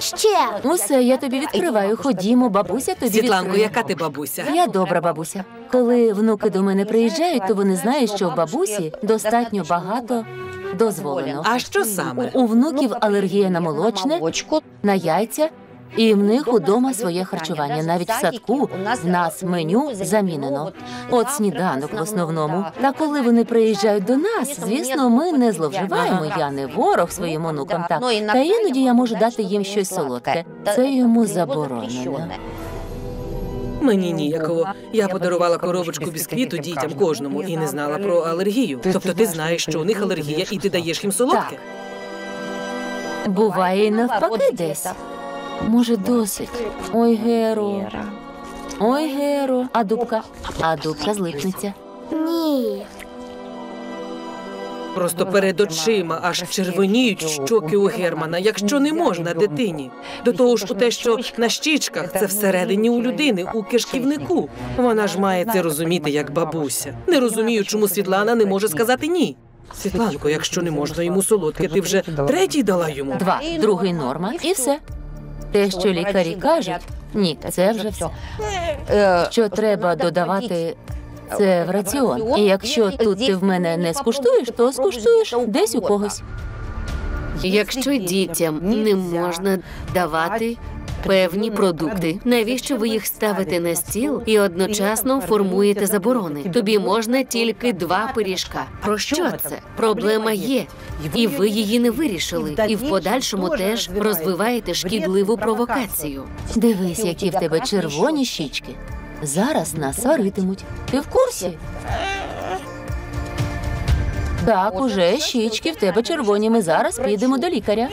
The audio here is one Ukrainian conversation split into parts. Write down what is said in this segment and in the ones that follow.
ще? Усе, я тобі відкриваю. Ходімо, бабуся тобі Світланко, відкриє. яка ти бабуся? Я добра бабуся. Коли внуки до мене приїжджають, то вони знають, що в бабусі достатньо багато дозволено. А що саме? У внуків алергія на молочне, на яйця, і в них удома своє харчування. Навіть в садку в нас меню замінено. От сніданок в основному. Та коли вони приїжджають до нас, звісно, ми не зловживаємо. Я не ворог своїм онукам. Та іноді я можу дати їм щось солодке. Це йому заборонено. Мені ніяково. Я подарувала коробочку бісквіту дітям кожному і не знала про алергію. Тобто ти знаєш, що у них алергія, і ти даєш їм солодке? Буває і навпаки десь. Може, досить. Ой, Геро. Ой, Геро. А дубка? А дубка злипнеться. Ні. Просто перед очима аж червоніють щоки у Германа, якщо не можна дитині. До того ж у те, що на щічках, це всередині у людини, у кишківнику. Вона ж має це розуміти, як бабуся. Не розумію, чому Світлана не може сказати «ні». Світланко, якщо не можна йому солодке, ти вже третій дала йому? 2, другий норма і все. Те, що лікарі кажуть, ні, це вже все. Що треба додавати, це в раціон. І якщо тут ти в мене не скуштуєш, то скуштуєш десь у когось. Якщо дітям не можна давати певні продукти, навіщо ви їх ставите на стіл і одночасно формуєте заборони? Тобі можна тільки 2 пиріжка. Про що це? Проблема є, і ви її не вирішили. І в подальшому теж розвиваєте шкідливу провокацію. Дивись, які в тебе червоні щічки. Зараз нас сваритимуть. Ти в курсі? Так, уже щічки в тебе червоні. Ми зараз підемо до лікаря.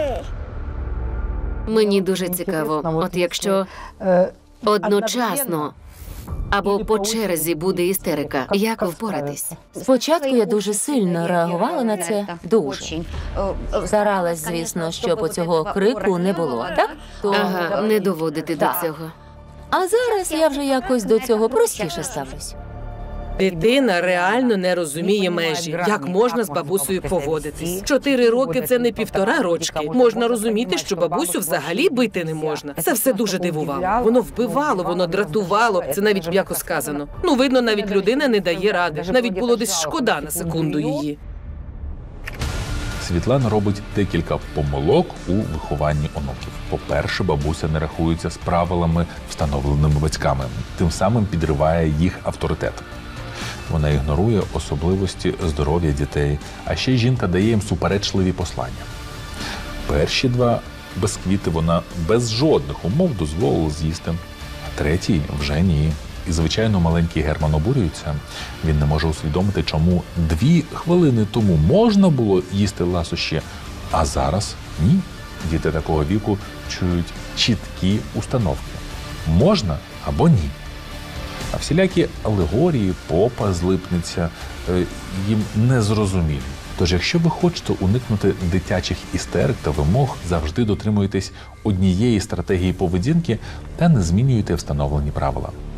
Мені дуже цікаво, от якщо одночасно або по черзі буде істерика, як впоратись? Спочатку я дуже сильно реагувала на це. Дуже. Старалась, звісно, щоб оцього крику не було, так? То... Ага, не доводити до цього. А зараз я вже якось до цього простіше ставлюсь. Дитина реально не розуміє межі, як можна з бабусею поводитись. 4 роки – це не 1,5 рочки. Можна розуміти, що бабусю взагалі бити не можна. Це все дуже дивувало. Воно вбивало, воно дратувало. Це навіть м'яко сказано. Ну, видно, навіть людина не дає ради. Навіть було десь шкода на секунду її. Світлана робить декілька помилок у вихованні онуків. По-перше, бабуся не рахується з правилами, встановленими батьками. Тим самим підриває їх авторитет. Вона ігнорує особливості здоров'я дітей, а ще й жінка дає їм суперечливі послання. Перші 2 бісквіти вона без жодних умов дозволила з'їсти, а третій вже ні. І, звичайно, маленький Герман обурюється. Він не може усвідомити, чому 2 хвилини тому можна було їсти ласощі, а зараз ні. Діти такого віку чують чіткі установки. Можна або ні. А всілякі алегорії, попа злипнеться, їм не зрозумілі. Тож, якщо ви хочете уникнути дитячих істерик та вимог, завжди дотримуйтесь однієї стратегії поведінки та не змінюйте встановлені правила.